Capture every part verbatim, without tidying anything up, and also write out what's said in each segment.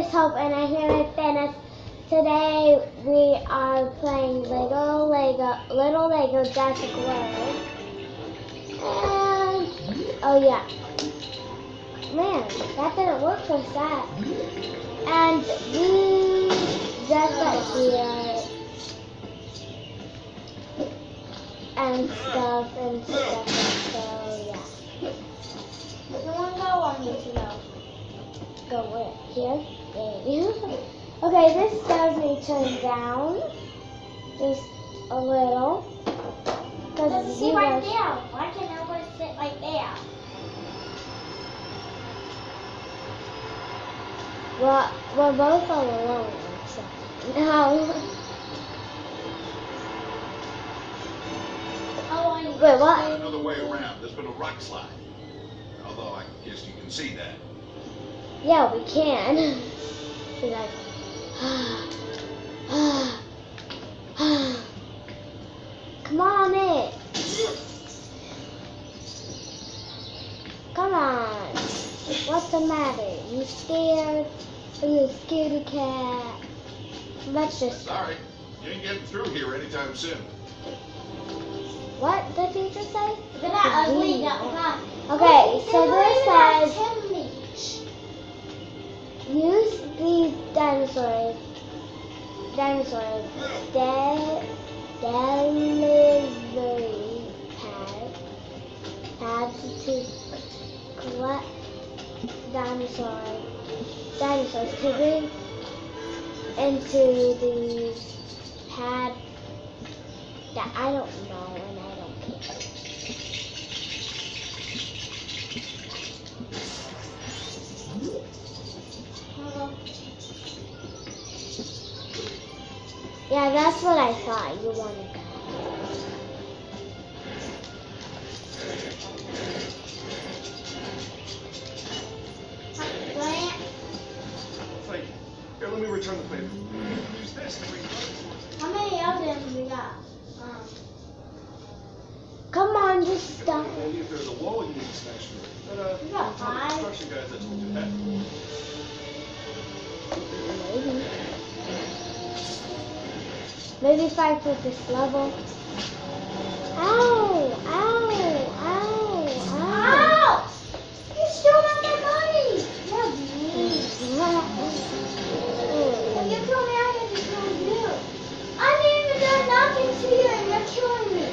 is Hope, and I'm here with Dennis. Today we are playing Lego, Lego, Little Lego Jurassic World. And oh yeah, man, that didn't work so sad. And we just got here and stuff and stuff. And so yeah. You want to go or me to go? Go where? Here? Yay. Okay, this does need turn down. Just a little. Because sit right there. Why can't everybody sit right there? Well, we're both all alone. So. No. Oh, I Wait, what? Another way around. There's been a rock slide. Although I guess you can see that. Yeah, we can. Be like, come on in. Come on. What's the matter? You scared? Are you a scaredy cat? Let's just. Sorry, you ain't getting through here anytime soon. What did the teacher say? They're not ugly. Not Okay, so this says. says. Use these dinosaurs, dinosaurs, de delivery pad, pads to collect dinosaurs, dinosaurs to bring into these pad that I don't know and I don't care. Yeah, that's what I thought you wanted. Thank you. Here, let me return the favor. Use this to bring dinosaurs. How many of them we got? Um, Come on, just stop. Maybe if there's a wall you need to smash through. But, uh, We got don't tell the five. construction guys that told you that. Maybe. Maybe five for this level. Ow! Ow! Ow! Ow! Ow! You stole all my money! You're mean. If you kill me, I get to kill you. I didn't even do nothing to you and you're killing me.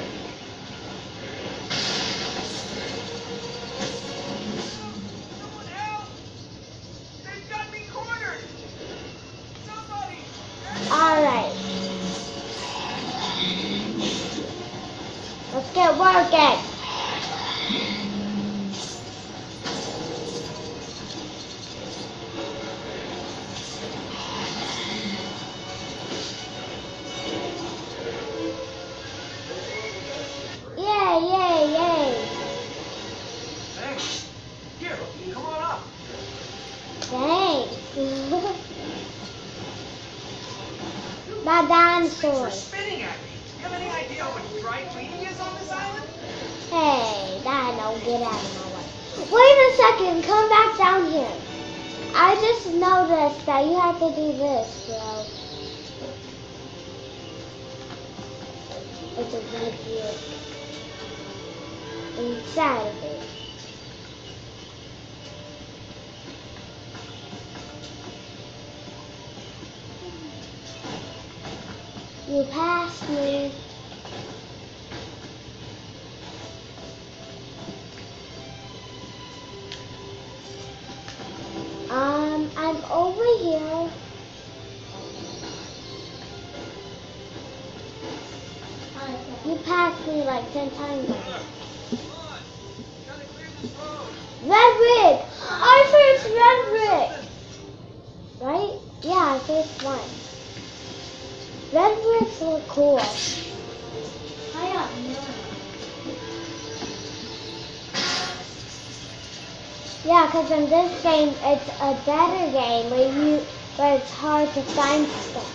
Someone help! They've got me cornered! Somebody! Alright. Let's get working. Yay, yay, yay. Thanks. Here, come on up. Thanks. My Things are dinosaurs. spinning at me. You have any idea how much dry cleaning is on this island? Hey, Dino, get out of my way. Wait a second, come back down here. I just noticed that you have to do this, bro. It's a red brick inside of it. You passed me. Um, I'm over here. You passed me like ten times. Come on. Gotta clear this road. Red brick! I first red brick! Right? Yeah, I first one. Red bricks look cool. I got none. Yeah, because in this game, it's a better game where you, where it's hard to find stuff.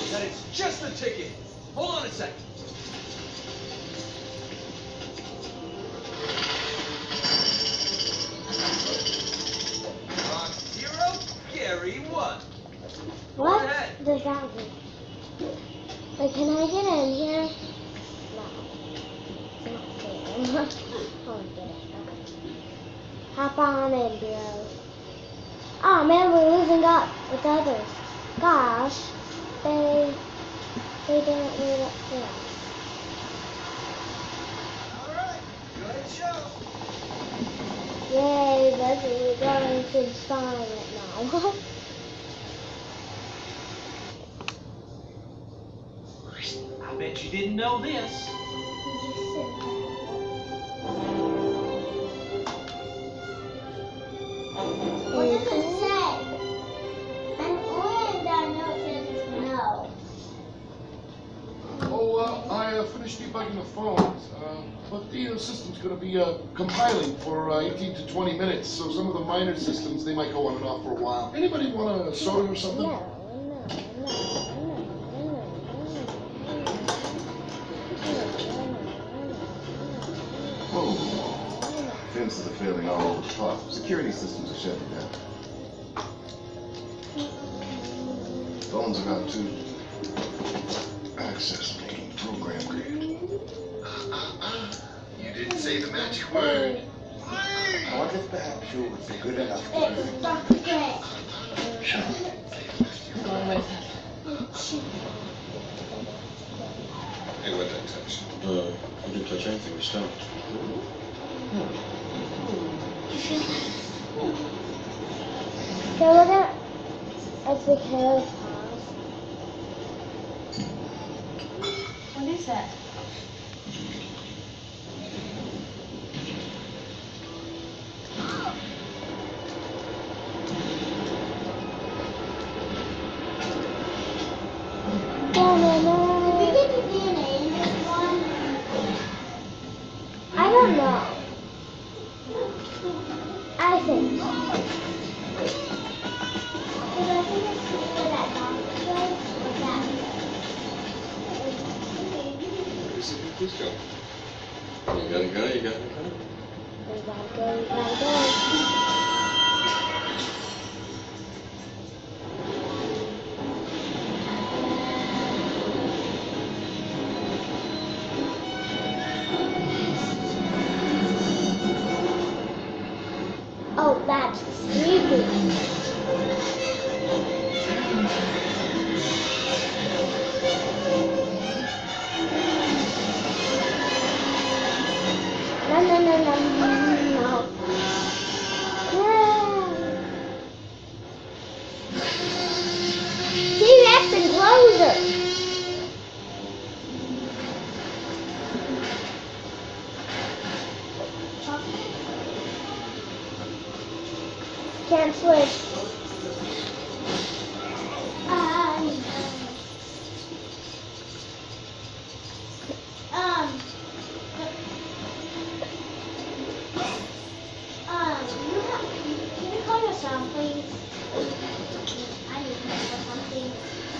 that it's just a ticket. Hold on a second. Rock zero, Gary one. What Go ahead. does that mean? Wait, can I get in here? No. It's not fair. Oh, get it. Okay. Hop on in, bro. Oh man, we're losing up with others. Gosh, they they didn't leave up for us. All right, good show. Yay, that's we're going to spawn right now. I bet you didn't know this. What does it say? And on that note says no. Oh, uh, I uh, finished debugging the phones, uh, but the uh, system's going to be uh, compiling for uh, eighteen to twenty minutes, so some of the minor systems, they might go on and off for a while. Anybody want a soda or something? No, no, no, no, Whoa. Fences are failing all over the park. Security systems are shutting down. Phones are out too. Access main program grid. Uh, uh, uh. You didn't say the magic word. I wonder if perhaps you would be good enough to... It's Doctor Gray. Sure. Hey, what did I touch? Uh, you didn't touch anything, you stopped. So we're gonna, it's because, What is that? Did we get the D N A in this one? I don't know. I think. Because I think it's where that doctor was, or that Where's the police go? You gotta go, you gotta go. We gotta go, we gotta go. Oh, that's creepy. No, no, no, no, no. Yeah. T-Rex enclosure. Can't switch. Um, um, um, you have, can you call yourself, please? I need to know something.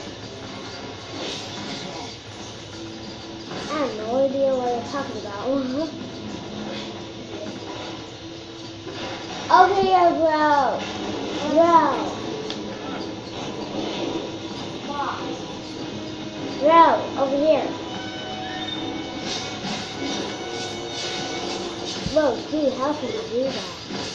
I have no idea what you're talking about. Over here, bro. Bro. Bro, over here. Whoa, dude, how can you do that?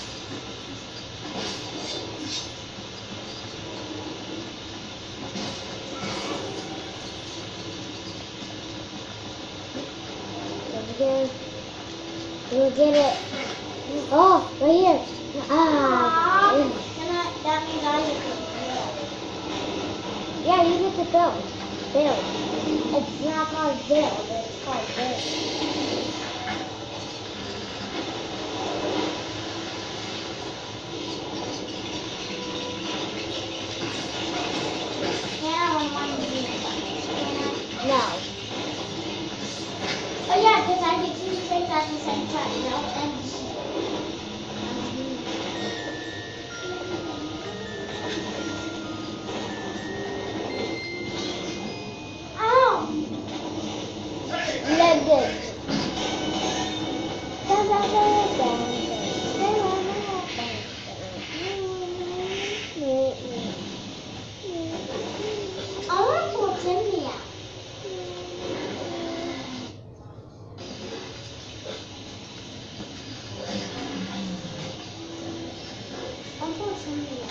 Over here. We'll get it. Oh, right here. Ah. Can I, that means I get Yeah, you get to build. Build. It's not called build, it's called build. Now I want to do it. No. Oh yeah, because I get two things at the same time, you know? And good. I want to what's in here. I want what's in here.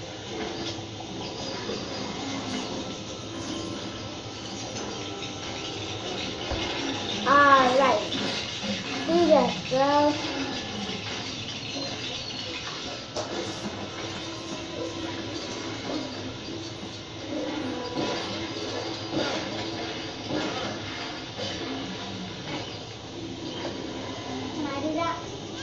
Alright. Do this, bro. Can I do that?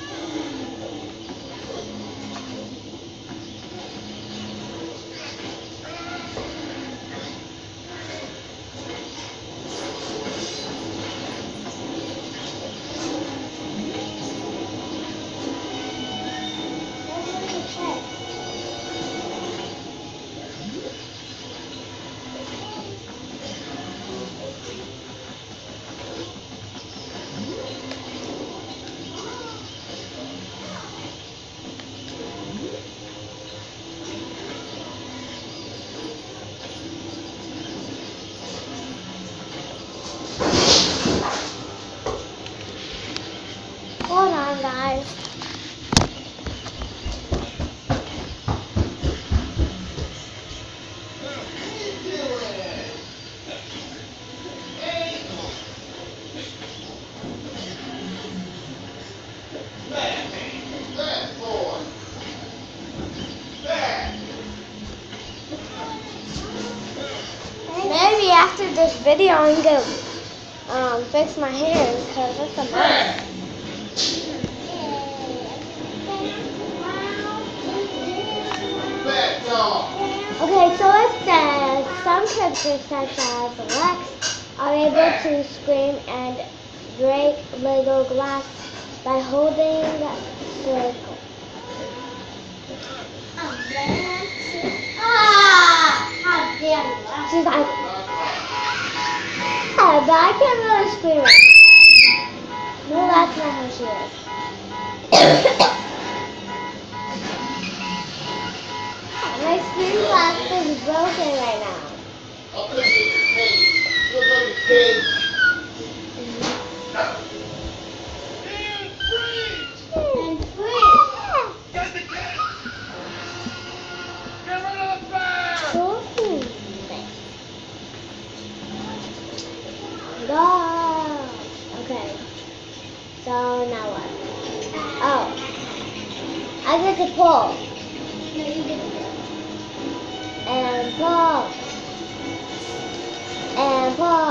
Hold on, guys. Maybe after this video, I'm gonna um, fix my hair because it's a mess. Bad dog. Okay, so it says some characters such as Lex are able to scream and break Lego glass by holding circle. Ah! How dare you? She's like, yeah, but I can't really scream right now. No, that's not how she is. My screen glass is broken right now. I'll put it in your cage. You'll go to cage. And freeze! And free. Get the cat! Get rid of the bear! Go. Okay. So now what? Oh. I get to pull. No, you didn't. And pull. And pull.